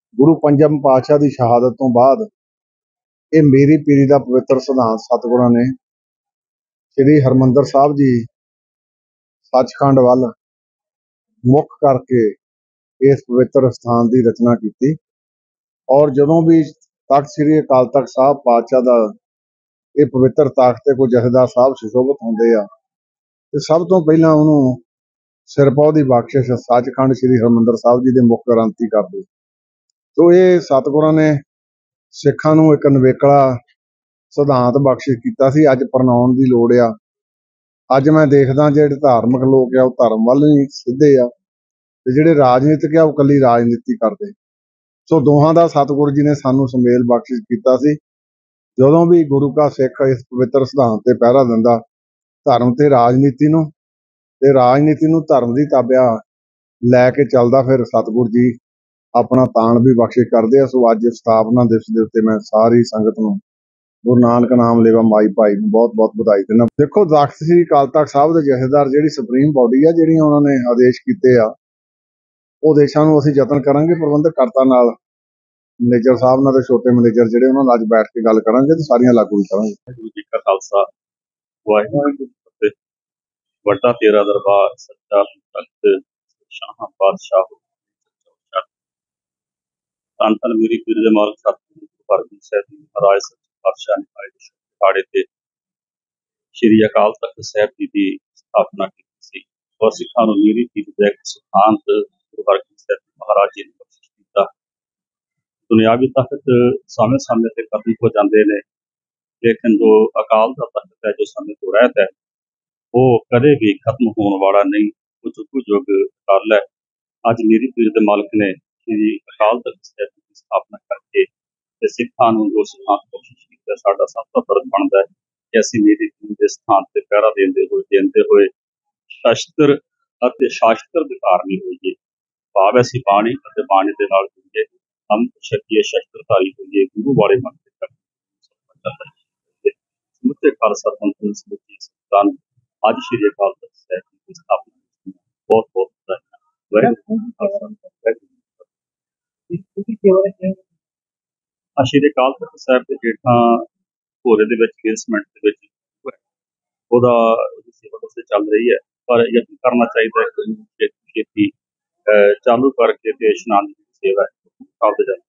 गुरु पंचम पातशाह की शहादत तो बाद ये मेरी पीरी का पवित्र सिद्धांत सतगुरां ने श्री हरमंदर साहब जी सचखंड वाल मुख करके इस पवित्र स्थान की रचना की। और जदों भी तख्त श्री अकाल तख्त साहब पातशाह का ये पवित्र तख्त कोई जथेदार साहब सुशोभित होंगे आ ते सब तो पहला उन्होंने सिरपौ की बख्शिश सचखंड श्री हरमंदर साहब जी के मुख ग्रंथी करते। तो ये सतगुरां ने सिखां नूं एक नवेकला सिद्धांत बख्शिश किया सी। अज परनाउण की लोड़ आ। अज मैं देखदा जिहड़े धार्मिक लोग आ धर्म वल नहीं सिद्धे आ ते जिहड़े राजनीतिक आ कल्ली राजनीति करते। सो दोहां दा सतगुरु जी ने सानूं सुमेल बख्शिश किया सी। जदों भी गुरु का सिख इस पवित्र सिद्धांत ते पहरा दिंदा धर्म ते राजनीति नूं ते राजनीति नूं धर्म की ताबिया लैके चलदा फिर सतगुरु जी अपना ताण भी बख्शिश करते। सो अज सथापना दिवस के उत्ते मैं सारी संगत नूं गुरु नानक नाम लेवा माई भाई बहुत बहुत बधाई देना। देखो तख्त श्री अकाल तख्त साहब के जथेदार जिहड़ी सुप्रीम बॉडी आ जिहड़ियां उन्होंने आदेश किए आ ਉਹ ਦੇਸ਼ਾਂ ਨੂੰ ਅਸੀਂ ਯਤਨ ਕਰਾਂਗੇ ਪ੍ਰਬੰਧਕ ਕਰਤਾ ਨਾਲ ਮੈਨੇਜਰ ਸਾਹਿਬ ਨਾਲ ਤੇ ਛੋਟੇ ਮੈਨੇਜਰ ਜਿਹੜੇ ਉਹਨਾਂ ਨਾਲ ਅੱਜ ਬੈਠ ਕੇ ਗੱਲ ਕਰਾਂਗੇ ਤੇ ਸਾਰੀਆਂ ਲਾਗੂ ਵੀ ਕਰਾਂਗੇ। ਵਾਹਿਗੁਰੂ ਜੀ ਕਾ ਖਾਲਸਾ ਵਾਹਿਗੁਰੂ ਜੀ ਕੀ ਫਤਿਹ। ਵੱਡਾ ਤੇਰਾ ਦਰਬਾਰ ਸੱਚਾ ਤਖਤ ਸ਼ਾਹਾਂ ਪਾਤਸ਼ਾਹ ਧੰਨ ਧੰਨ ਮੇਰੀ ਪੀਰ ਦੇ ਮਾਲਕ ਸਤਿਗੁਰੂ ਹਰਗੋਬਿੰਦ ਸਾਹਿਬ ਜੀ ਮਹਾਰਾਜ ਸੱਚੇ ਪਾਤਸ਼ਾਹ ਨੇ ਆਏ ਦਿਹਾੜੇ ਤੇ ਸ਼੍ਰੀ ਅਕਾਲ ਤਖਤ ਸਾਹਿਬ ਜੀ ਦੀ ਸਥਾਪਨਾ ਕੀਤੀ ਸੀ ਔਰ ਸਿੱਖਾਂ ਨੂੰ ਮੇਰੀ ਪੀਰ ਦਾ ਇੱਕ ਸਿਧਾਂਤ ਗੁਰੂ ਹਰਗੋਬਿੰਦ ਸਾਹਿਬ ਮਹਾਰਾਜ ਜੀ ਨੇ ਬਖਸ਼ਿਸ਼ ਕੀਤਾ। ਦੁਨਿਆਵੀ ਤਖਤ ਸਮੇਂ ਤੇ ਖਤਮ ਹੋ ਜਾਂਦੇ ਨੇ ਲੇਕਿਨ ਜੋ ਅਕਾਲ ਦਾ ਤਖਤ ਹੈ ਜੋ ਸਮੇਂ ਤੋਂ ਰਹਿਤ ਹੈ ਉਹ ਕਦੇ ਵੀ ਖਤਮ ਹੋਣ ਵਾਲਾ ਨਹੀਂ। ਉਹ ਜੁਗ ਜੁਗ ਅਕਾਲ ਹੈ। ਅੱਜ ਮੇਰੀ ਪੀਰ ਦੇ ਮਾਲਕ ਨੇ ਸ਼੍ਰੀ ਅਕਾਲ ਤਖਤ ਸਾਹਿਬ ਦੀ ਸਥਾਪਨਾ ਕਰਕੇ ਤੇ ਸਿੱਖਾਂ ਨੂੰ ਜੋ ਸਿਧਾਂਤ ਬਖਸ਼ਿਸ਼ ਕੀਤਾ ਸਾਡਾ ਸਭ ਤੋਂ ਫਰਜ਼ ਬਣਦਾ ਹੈ ਕਿ ਅਸੀਂ ਮੇਰੀ ਪੀਰ ਦੇ ਸਥਾਨ ਤੇ ਪਹਿਰਾ ਦਿੰਦੇ ਹੋਏ ਸ਼ਸਤਰ ਅਤੇ ਸ਼ਾਸਤਰ ਦੇ ਧਾਰਨੀ ਹੋਈਏ। ਭਾਵ ਅਸੀਂ ਬਾਣੀ ਅਤੇ ਬਾਣੀ ਦੇ ਨਾਲ ਜੁੜੀਏ ਹਮ ਸ਼ਕੀਏ ਸ਼ਸਤਰਧਾਰੀ ਹੋਈਏ ਗੁਰੂ ਵਾਲੇ ਮਨ ਤੇ ਸਮੁੱਚੇ ਖਾਲਸਾ ਪੰਥ ਨੂੰ ਸਮੁੱਚੀ ਸੰਗਤਾਂ ਨੂੰ ਅੱਜ ਸ਼੍ਰੀ ਅਕਾਲ ਤਖਤ ਸਾਹਿਬ ਦੀ ਸਥਾਪਨਾ ਬਹੁਤ ਬਹੁਤ ਵਧਾਈਆਂ। ਸ਼੍ਰੀ ਅਕਾਲ ਤਖਤ ਸਾਹਿਬ ਦੇ ਹੇਠਾਂ ਭੋਰੇ ਦੇ ਵਿੱਚ ਬੇਸਮੈਂਟ ਦੇ ਵਿੱਚ ਉਹਦਾ ਸੇਵਾ ਵੈਸੇ ਚੱਲ ਰਹੀ ਹੈ ਪਰ ਯਤਨ ਕਰਨਾ ਚਾਹੀਦਾ ਹੈ ਕਿ ਛੇਤੀ ਚਾਲੂ ਕਰਕੇ ਤੇ ਇਸ਼ਨਾਨ ਦੀ ਸੇਵਾ ਹੈ